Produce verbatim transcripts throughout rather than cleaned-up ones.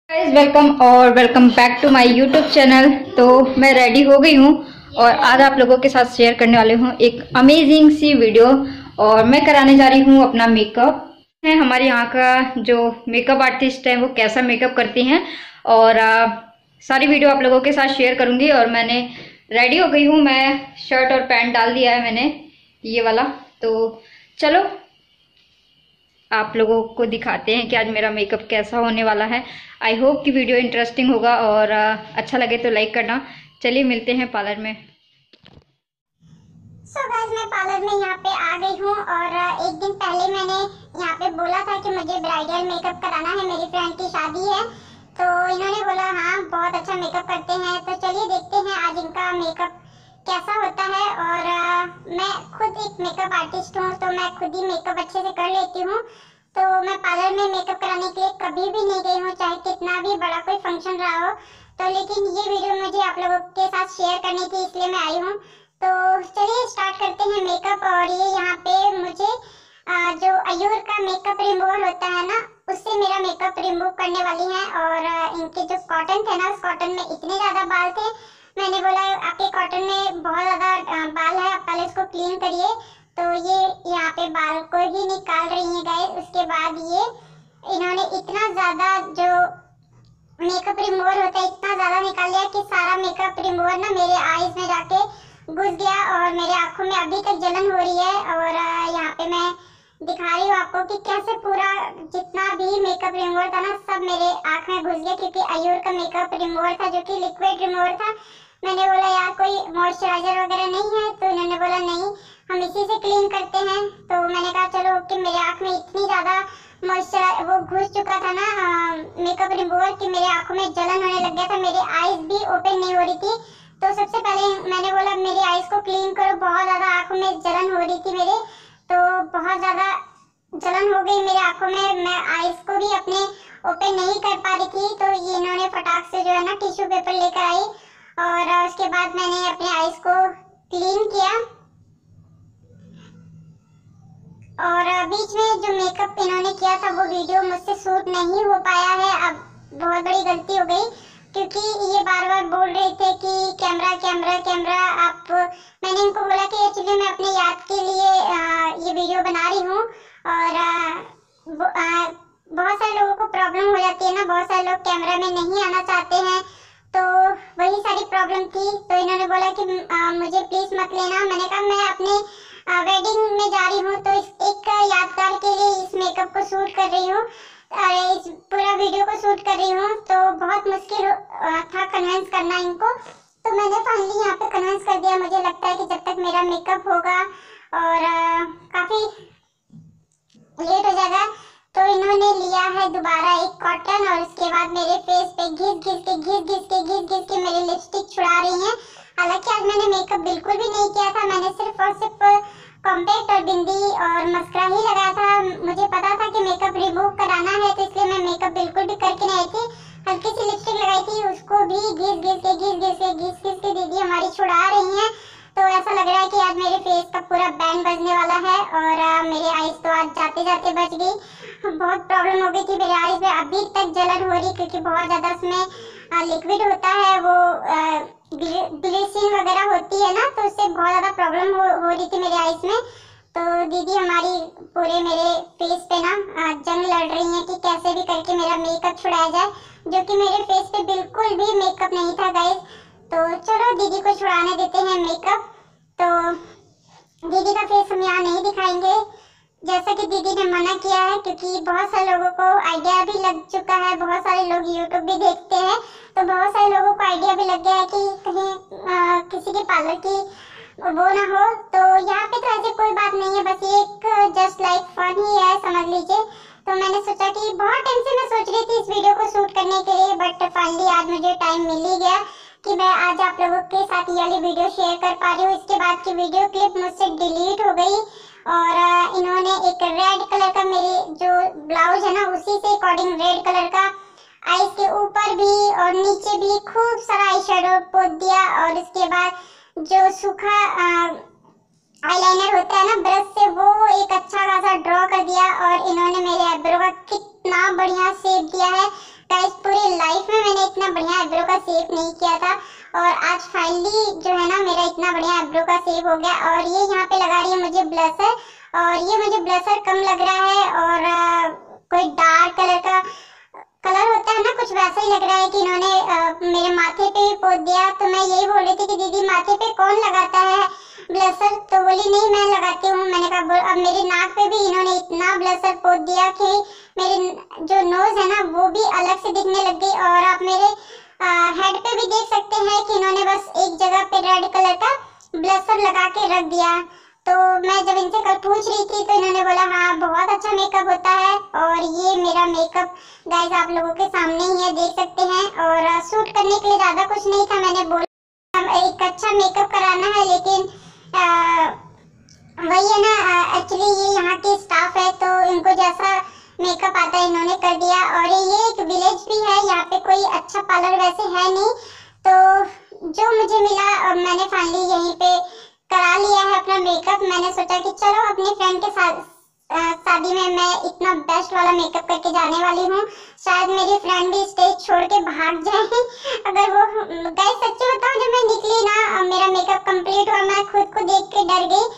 Guys welcome और welcome back to my YouTube channel. तो मैं रेडी हो गई हूँ और आज आप लोगों के साथ शेयर करने वाली हूँ एक अमेजिंग सी वीडियो। और मैं कराने जा रही हूँ अपना मेकअप है। हमारे यहाँ का जो मेकअप आर्टिस्ट है वो कैसा मेकअप करती हैं और आ, सारी वीडियो आप लोगों के साथ शेयर करूँगी। और मैंने रेडी हो गई हूँ, मैं शर्ट और पैंट डाल दिया है मैंने ये वाला। तो चलो आप लोगों को दिखाते हैं कि आज मेरा मेकअप कैसा होने वाला है। आई होप कि वीडियो इंटरेस्टिंग होगा और अच्छा लगे तो लाइक करना। चलिए मिलते हैं पार्लर में। सो so गाइस मैं पार्लर में यहाँ पे आ गई हूँ और एक दिन पहले मैंने यहाँ पे बोला था कि मुझे ब्राइडल मेकअप कराना है, मेरी फ्रेंड की शादी है। तो इन्होंने बोला हाँ बहुत अच्छा मेकअप करते हैं, तो चलिए देखते हैं आज इनका मेकअप कैसा होता है। और आ, मैं खुद एक मेकअप आर्टिस्ट हूँ तो मैं खुद ही मेकअप अच्छे से कर लेती हूँ। तो मैं पार्लर में मेकअप कराने के लिए कभी भी नहीं गई हूँ, चाहे कितना भी बड़ा कोई फंक्शन रहा हो। तो लेकिन ये वीडियो मुझे आप लोगों के साथ शेयर करनी थी, इसलिए मैं आई हूँ। तो चलिए स्टार्ट करते हैं मेकअप। और ये यहाँ पे मुझे आ, जो अयूर का मेकअप रिमूवर होता है ना, उससे मेरा मेकअप रिमूव करने वाली हैं। और आ, इनके जो कॉटन थे ना, उस कॉटन में इतने ज़्यादा बाल थे, मैंने बोला आपके कॉटन में बहुत ज़्यादा बाल है, आप पहले इसको क्लीन करिए। तो ये यहाँ पे बाल को ही निकाल रही है गाइस। उसके बाद ये इन्होंने इतना ज़्यादा जो मेकअप रिमूवर होता है इतना ज़्यादा निकाल लिया कि सारा मेकअप रिमूवर ना मेरे आईज में जाके घुस गया और मेरे आँखों में अभी तक जलन हो रही है। और यहाँ पे मैं दिखा रही हूँ आपको कि कैसे पूरा जितना भी मेकअप रिमूवर था ना सब मेरे आँख में घुस गया, क्योंकि अयूर का मेकअप रिमूवर था जो कि लिक्विड रिमूवर था। मैंने बोला यार कोई मॉइस्चराइजर वगैरह नहीं है, तो इन्होंने बोला नहीं हम इसी से क्लीन करते हैं। तो मैंने कहा चलो ओके। मेरे आँख में इतनी ज़्यादा मॉइस्चर वो घुस चुका था ना मेकअप रिमूवर कि मेरे आँखों में जलन होने लग गया था, मेरी आईज भी ओपन नहीं हो रही थी। तो सबसे पहले मैंने बोला मेरी आईज को क्लीन करो, बहुत ज़्यादा आँखों में जलन हो रही थी मेरे, तो बहुत ज़्यादा जलन हो गई मेरे आँखों में, मैं आईज को भी अपने ओपन नहीं कर पा रही थी। तो ये इन्होंने फटाक से जो है ना टिश्यू पेपर लेकर आई और उसके बाद मैंने अपने आईज को क्लीन किया। और बीच में जो मेकअप इन्होंने किया था वो वीडियो मुझसे शूट नहीं हो पाया है। अब बहुत बड़ी गलती हो गई, क्योंकि ये बार बार बोल रहे थे कि कैमरा कैमरा कैमरा आप। मैंने इनको बोला कि एक्चुअली मैं अपने याद के लिए आ, ये वीडियो बना रही हूँ। और आ, आ, बहुत सारे लोगों को प्रॉब्लम हो जाती है ना, बहुत सारे लोग कैमरा में नहीं आना चाहते हैं, तो वही सारी प्रॉब्लम थी। तो इन्होंने बोला कि आ, मुझे प्लीज़ मत लेना। मैंने कहा मैं अपने वेडिंग में जा रही हूँ, तो इस एक यादगार के लिए इस मेकअप को शूट कर रही हूँ, इस पूरा वीडियो को शूट कर रही हूँ। तो बहुत मुश्किल था कन्विंस करना इनको, तो मैंने फाइनली यहाँ पे कन्विंस कर दिया। मुझे लगता है कि जब तक मेरा मेकअप होगा और काफ़ी लेट हो जाएगा, तो इन्होंने लिया है दोबारा एक कॉटन और उसके बाद मेरे फेस पे घिस घिस के घिस घिस के घिस घिस के मेरी लिपस्टिक छुड़ा रही हैं। हालांकि आज मैंने मेकअप बिल्कुल भी नहीं किया था, मैंने सिर्फ और सिर्फ कॉम्पैक्ट और बिंदी और मस्करा ही लगाया था। मुझे पता था कि मेकअप रिमूव कराना है, तो इसलिए मैं मेकअप बिल्कुल भी करके नहीं आई थी। हल्की सी लिपस्टिक लगाई थी, उसको भी घिस घिस के घिस घिस के घिस घिस के दीदी हमारी छुड़ा रही हैं। तो ऐसा लग रहा है कि आज मेरे फेस का पूरा बैंड बजने वाला है। और आ, मेरी आईज तो आज जाते जाते बच गई। बहुत प्रॉब्लम हो गई थी मेरे आईज में, अभी तक जलन हो रही, क्योंकि बहुत ज़्यादा उसमें लिक्विड होता है, वो ग्लिसरीन वगैरह होती है ना, तो उससे बहुत ज़्यादा प्रॉब्लम हो, हो रही थी मेरे आईज में। तो दीदी हमारी पूरे मेरे फेस पे ना जंग लड़ रही हैं कि कैसे भी करके मेरा मेकअप छुड़ाया जाए, जो कि मेरे फेस पे बिल्कुल भी मेकअप नहीं था गाइस। तो चलो दीदी को छुड़ाने देते हैं मेकअप। तो दीदी का फेस हम यहाँ नहीं दिखाएंगे, जैसा कि दीदी ने मना किया है, क्योंकि बहुत सारे लोगों को आइडिया भी लग चुका है, बहुत सारे लोग यूट्यूब भी देखते हैं, तो बहुत सारे लोगों को आइडिया भी लग गया है कि कहीं आ, किसी के पार्लर की वो ना हो। तो यहाँ पे तो ऐसे कोई बात नहीं है, बस एक जस्ट लाइक फन ही है, समझ लीजिए। तो मैंने सोचा कि बहुत टाइम से मैं सोच रही थी इस वीडियो को शूट करने के लिए, बट फाइनली आज मुझे टाइम मिल ही गया कि मैं आज आप लोगों के साथ ये वाली वीडियो शेयर कर पा रही हूँ। इसके बाद की वीडियो क्लिप मुझसे डिलीट हो गई और इन्होंने एक रेड कलर का मेरे जो ब्लाउज है ना उसी से अकॉर्डिंग रेड कलर का आईज के ऊपर भी और नीचे भी खूब सारा आई शेडो पोत दिया। और इसके बाद जो सूखा आईलाइनर होता है ना ब्रश से, वो एक अच्छा खासा ड्रॉ कर दिया। और इन्होंने मेरे आईब्रो का कितना बढ़िया शेप दिया है गाइस, पूरी का शेप नहीं किया था। और आज फाइनली जो है ना मेरा इतना बढ़िया आईब्रो का शेप हो गया। और ये यहाँ पे लगा रही है मुझे ब्लशर, और ये मुझे ब्लशर कम लग रहा है और आ, कोई डार्क कलर का कलर होता है ना, कुछ वैसा ही लग रहा है कि इन्होंने आ, मेरे माथे पे ही पोत दिया। तो मैं यही बोल रही थी कि दीदी माथे पे कौन लगाता है ब्लशर, तो बोली नहीं मैं लगाती हूँ। मैंने कहा अब मेरे नाक पे भी इन्होंने इतना ब्लशर पोत दिया कि मेरी जो नोज है ना वो भी अलग से दिखने लग गई। और आप मेरे हेड पे भी देख सकते हैं कि इन्होंने बस एक जगह पे रेड कलर का ब्लशर लगा के रख दिया। तो मैं जब इनसे कल पूछ रही थी तो इन्होंने बोला हाँ बहुत अच्छा मेकअप होता है। और ये मेरा मेकअप गाइस आप लोगों के सामने ही है, देख सकते हैं। और शूट करने के लिए ज्यादा कुछ नहीं था, मैंने बोला एक अच्छा मेकअप कराना है, लेकिन आ, वही है ना, एक्चुअली ये यहाँ के स्टाफ है तो इनको जैसा मेकअप आता है इन्होंने कर दिया। और ये एक विलेज भी है, यहाँ पे कोई अच्छा पार्लर वैसे है नहीं, तो जो मुझे मिला और मैंने फाइनली यहीं पे करा लिया है अपना मेकअप। मैंने सोचा कि चलो अपने फ्रेंड के साथ शादी में मैं इतना बेस्ट वाला मेकअप करके जाने वाली हूँ, शायद मेरी फ्रेंड भी स्टेज छोड़ के भाग जाए अगर वो। गाइस सच्ची बताऊं, जब मैं निकली ना मेरा मेकअप कंप्लीट हुआ, मैं खुद को देख के डर गई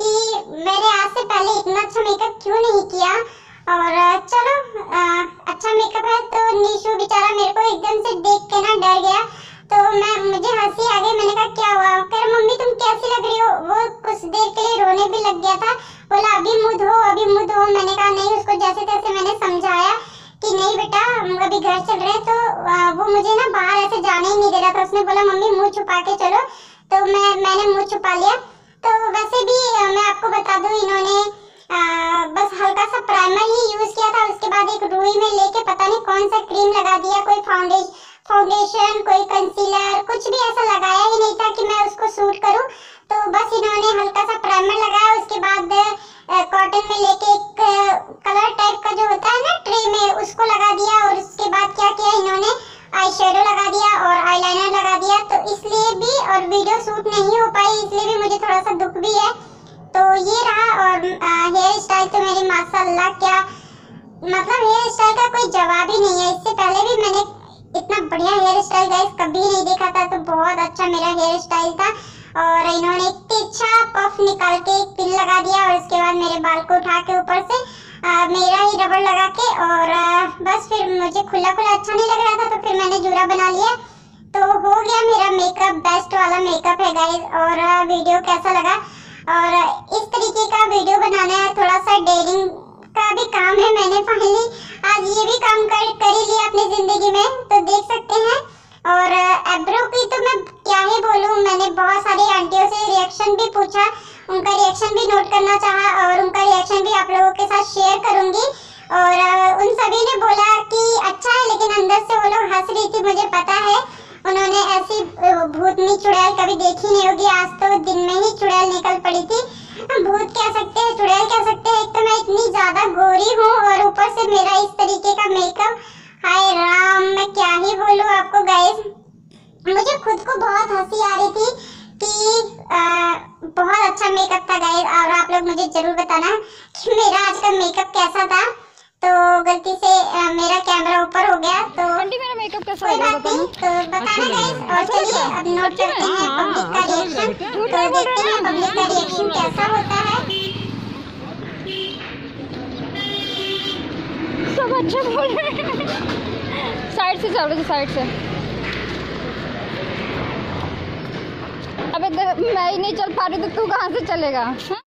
कि मैंने आज से पहले इतना अच्छा मेकअप क्यों नहीं किया। और चलो आ, अच्छा मेकअप है। तो निशु बेचारा मेरे को एकदम से देख के ना डर गया, तो मैं मुझे हंसी आ गई। मैंने कहा क्या हुआ, कह मम्मी तुम कैसी लग रही हो। वो कुछ देर के लिए रोने भी लग गया था, बोला अभी मुंह धो अभी मुंह धो। मैंने कहा नहीं, उसको जैसे तैसे मैंने समझाया कि नहीं बेटा अभी घर चल रहे हैं। तो आ, वो मुझे ना बाहर ऐसे जाने ही नहीं दे रहा था, उसने बोला मम्मी मुँह छुपा के चलो, तो मैं मैंने मुँह छुपा लिया। तो वैसे भी मैं आपको बता दूं इन्होंने आ, बस हल्का सा प्राइमर ही यूज किया था, उसके बाद एक रुई में लेके पता नहीं कौन सा क्रीम लगा दिया, कोई फाउंडेशन फाउंडेशन कोई कंसीलर कुछ भी ऐसा लगाया ही नहीं था कि मैं उसको सूट करूं। तो बस इन्होंने हल्का सा प्राइमर लगाया, उसके बाद कॉटन में लेके एक कलर टाइप का जो होता है ना ट्रे में उसको लगा दिया। और उसके बाद क्या किया इन्होंने आई शेडो लगा दिया और आईलाइनर लगा दिया। तो इसलिए भी और वीडियो शूट नहीं हो पाई, इसलिए भी मुझे थोड़ा सा दुख भी है। तो ये रहा। और हेयर स्टाइल तो मेरी माशाल्लाह क्या मतलब हेयर स्टाइल का कोई जवाब ही नहीं है। इससे पहले भी मैंने इतना बढ़िया हेयर स्टाइल गाइस कभी नहीं देखा था, तो बहुत अच्छा मेरा हेयर स्टाइल था। और इन्होंने एक तिरछा पफ निकाल के एक पिन लगा दिया और उसके बाद मेरे बाल को उठा के ऊपर से आ, मेरा ही रबड़ लगा के और आ, बस फिर मुझे खुला खुला अच्छा नहीं लग रहा था, तो फिर मैंने जूड़ा बना लिया। तो हो गया मेरा मेकअप, बेस्ट वाला मेकअप है गाइस। और आ, वीडियो कैसा लगा, और इस तरीके का वीडियो बनाना है, थोड़ा सा डेयरिंग का भी काम है। मैंने फाइनली आज ये भी काम कर कर ही लिया अपनी जिंदगी में, तो देख सकते हैं। और एब्रो की तो मैं क्या ही बोलूं, मैंने बहुत सारी आंटियों से रिएक्शन भी पूछा, उनका रिएक्शन भी नोट करना चाहा और उनका रिएक्शन भी आप लोगों के साथ शेयर करूंगी। और उन सभी ने बोला कि अच्छा है, लेकिन अंदर से वो लोग हंस रही थी, मुझे पता है। उन्होंने ऐसी भूतनी चुड़ैल कभी देखी नहीं होगी, आज तो दिन में ही चुड़ैल निकल पड़ी थी। भूत कह सकते हैं, चुड़ैल कह सकते हैं। एक तो मैं इतनी ज्यादा गोरी हूँ और ऊपर से मेरा इस तरीके का मेकअप, हाय राम मैं क्या ही बोलूँ आपको गाइस। मुझे खुद को बहुत हंसी आ रही थी कि आ, बहुत अच्छा मेकअप था गाइस। और आप लोग मुझे जरूर बताना कि मेरा आज का मेकअप कैसा था। तो गलती से आ, मेरा कैमरा ऊपर हो गया, तो आंटी मेरा मेकअप कैसा लगा बताना। तो बताना गाइस। और चलिए अब नोट करते हैं पब्लिक का रिएक्शन, तो देखते हैं पब्लिक का रिएक्शन कैसा होता है। सब अच्छा बोल रहे हैं। साइड से चल रहे, साइड से। अबे मैं ही नहीं चल पा रही तो तू कहाँ से चलेगा।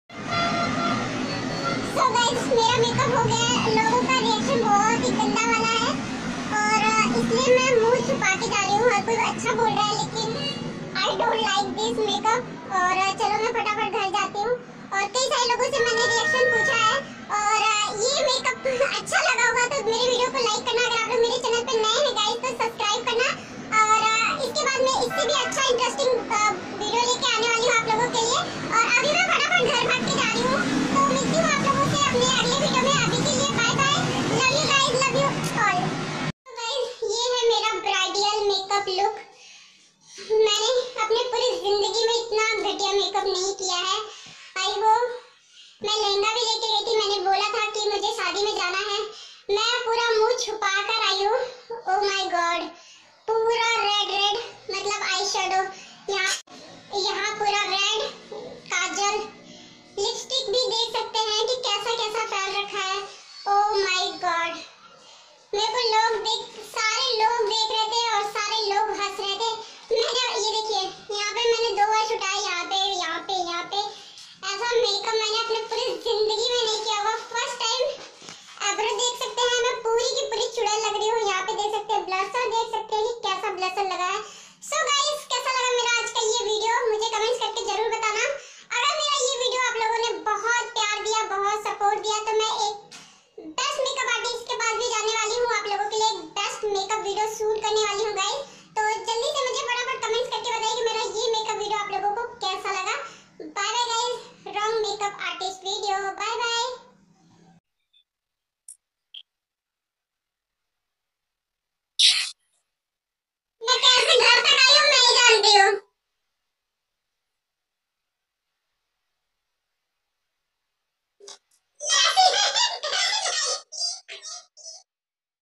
So guys, मेरा मेकअप हो गया है। लोगों का रिएक्शन बहुत ही गंदा वाला है और इसलिए मैं मुंह छुपा के जा रही हूँ। हर कोई अच्छा बोल रहा है लेकिन I don't like this makeup. और चलो मैं फटाफट घर जाती हूँ। और कई सारे लोगों से मैंने रिएक्शन पूछा है और ये मेकअप अच्छा लगा होगा तो मेरे वीडियो को लाइक करना। अगर आप लोग मेरे चैनल पे नए हैं गाइस तो सब्सक्राइब करना। और इसके बाद मैं इससे भी अच्छा इंटरेस्टिंग वीडियो लेके आने वाली हूँ आप लोगों के लिए। और अभी मैं फटाफट घर भाग के जा रही हूँ, तो मिलती हूँ आप लोगों से अपने अगले वीडियो में। अभी के लिए bye bye, love you guys, love you all. तो गाइस ये है मेरा ब्राइडल मेकअप लुक। मैंने अपने पूरी जिंदगी में इतना घटिया मेकअप नहीं किया है। आई होप मैं लहंगा भी लेके गई थी, मैंने बोला था कि मुझे शादी में जाना है। मैं पूरा मुंह छुपा कर आई हूँ। ओह माय गॉड, पूरा रेड रेड करने वाली हूँ गाइस।